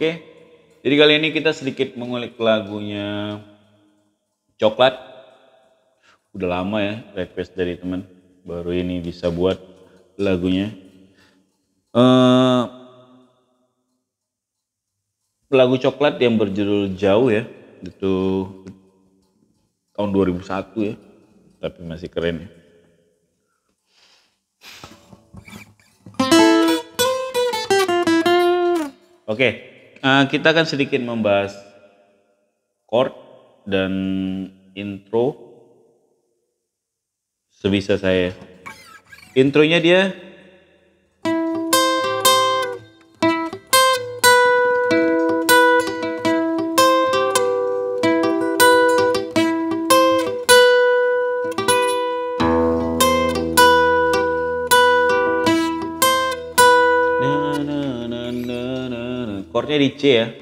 Oke, jadi kali ini kita sedikit mengulik lagunya Coklat. Udah lama ya request dari teman, baru ini bisa buat lagunya. Lagu Coklat yang berjudul Jauh ya, itu tahun 2001 ya, tapi masih keren ya. Oke, kita akan sedikit membahas chord dan intro sebisa saya. Intronya dia chordnya di C ya.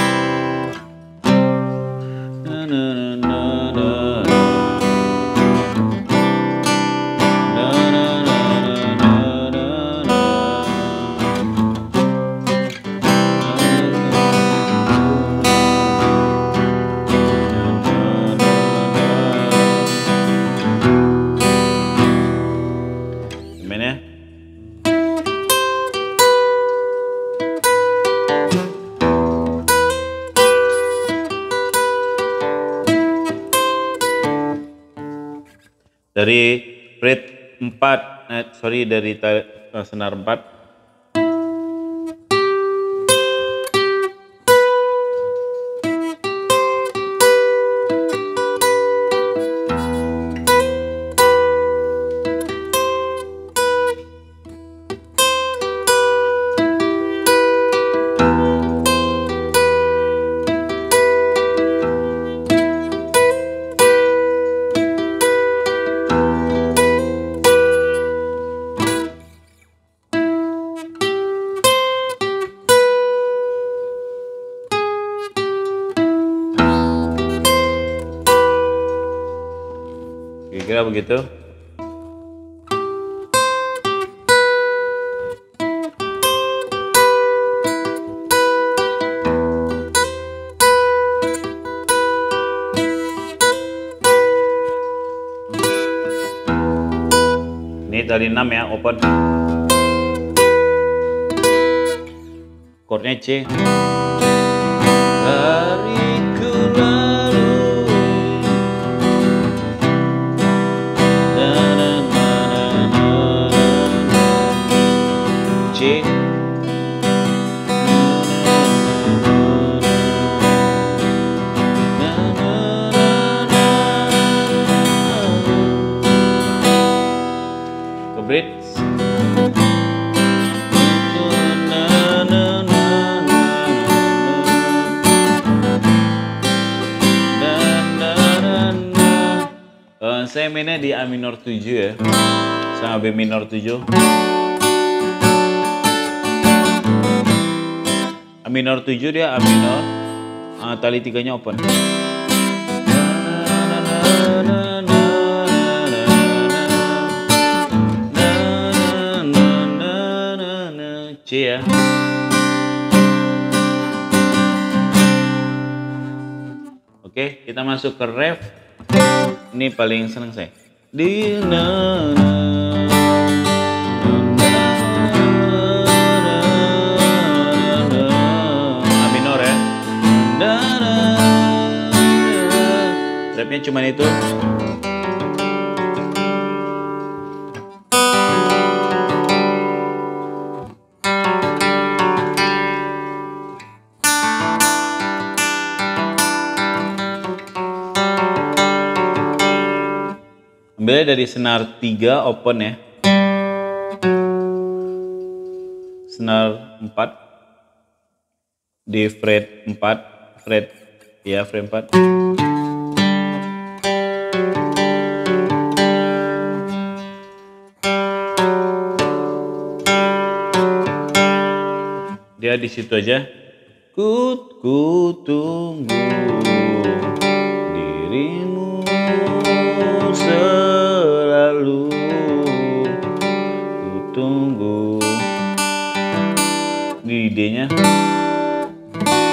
Gimana? Dari fret 4, dari senar 4. Kira-kira begitu. Ini tadi 6 ya, open. Chordnya C. Hariku C. Ke bridge. Saya mainnya di A minor 7 ya, sama B minor 7. A minor 7 dia A minor, tali 3-nya open. C ya. Oke, kita masuk ke ref. Ini paling seneng saya. Di A minor ya. Refnya cuma itu. Ambilnya dari senar 3 open ya. Senar 4 di fret 4, fret 4. Dia di situ aja. Ku tunggu dirimu selalu, ku tunggu. Di D-nya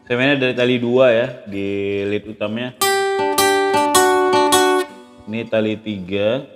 Saya mainnya dari tali 2 ya di lead utamanya. Ini tali 3.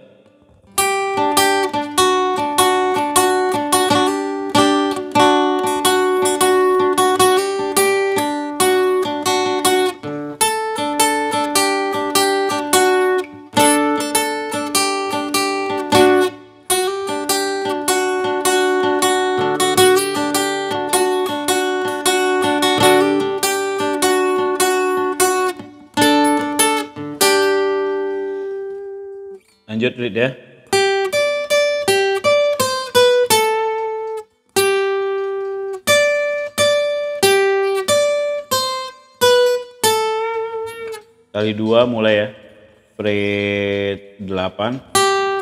Lanjut lead ya. Tali 2 mulai ya. Fret 8.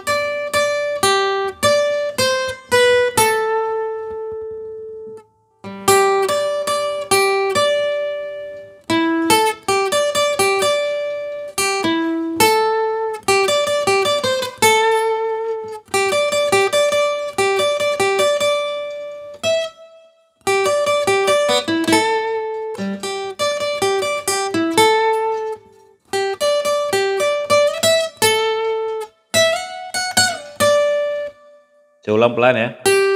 Saya ulang pelan ya.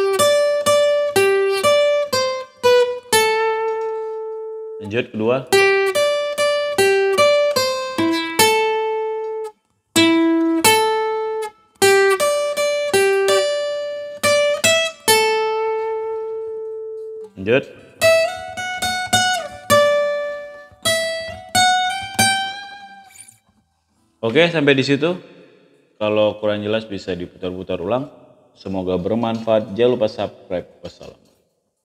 Lanjut kedua. Lanjut. Oke, sampai di situ. Kalau kurang jelas bisa diputar-putar ulang. Semoga bermanfaat. Jangan lupa subscribe. Wassalam.